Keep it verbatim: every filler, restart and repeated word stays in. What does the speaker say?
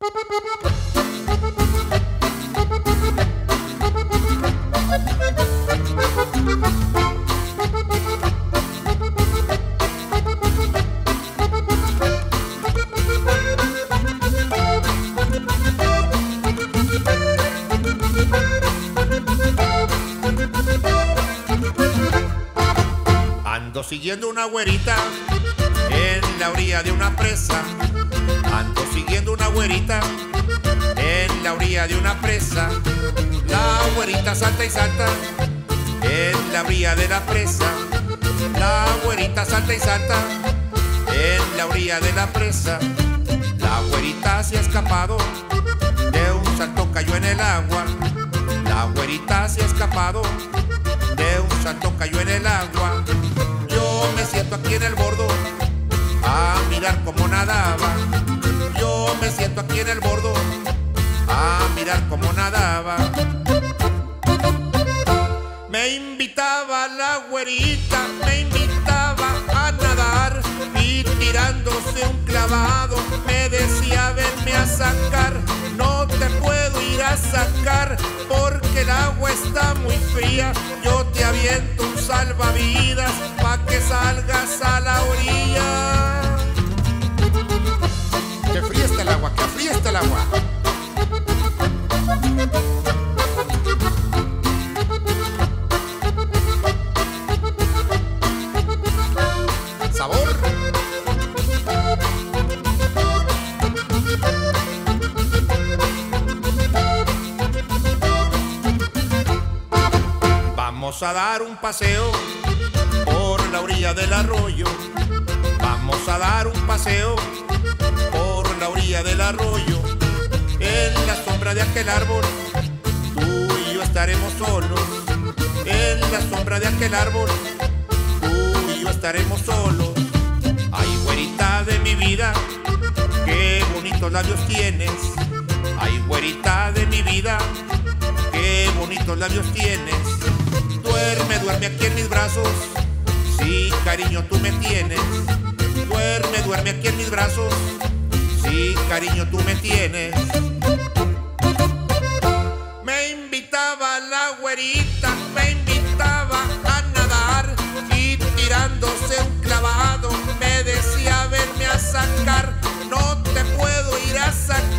Ando siguiendo una güerita en la orilla de una presa. Ando siguiendo una güerita en la orilla de una presa. La güerita salta y salta en la orilla de la presa. La güerita salta y salta en la orilla de la presa. La güerita se ha escapado, de un salto cayó en el agua. La güerita se ha escapado, de un salto cayó en el agua. Yo me siento aquí en el bordo a mirar cómo nadaba. Yo me siento aquí en el bordo a mirar cómo nadaba. Me invitaba la güerita, me invitaba a nadar, y tirándose un clavado me decía: venme a sacar. No te puedo ir a sacar porque el agua está muy fría. Yo te aviento un salvavidas pa' que salgas a la orilla. Que fría está el agua, que fría está el agua. Sabor. Vamos a dar un paseo por la orilla del arroyo. Vamos a dar un paseo por la orilla del arroyo. En la sombra de aquel árbol tú y yo estaremos solos. En la sombra de aquel árbol tú y yo estaremos solos. Ay, güerita de mi vida, qué bonitos labios tienes. Ay, güerita de mi vida, qué bonitos labios tienes. Duerme, duerme aquí en mis brazos, sí, cariño, tú me tienes. Duerme, duerme aquí en mis brazos, sí, cariño, tú me tienes. Me invitaba la güerita, me invitaba a nadar, y tirándose un clavado me decía: venme a sacar. No te puedo ir a sacar